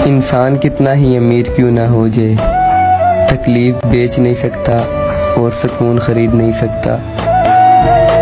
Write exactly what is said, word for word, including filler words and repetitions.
इंसान कितना ही अमीर क्यों ना हो जाए, तकलीफ बेच नहीं सकता और सुकून खरीद नहीं सकता।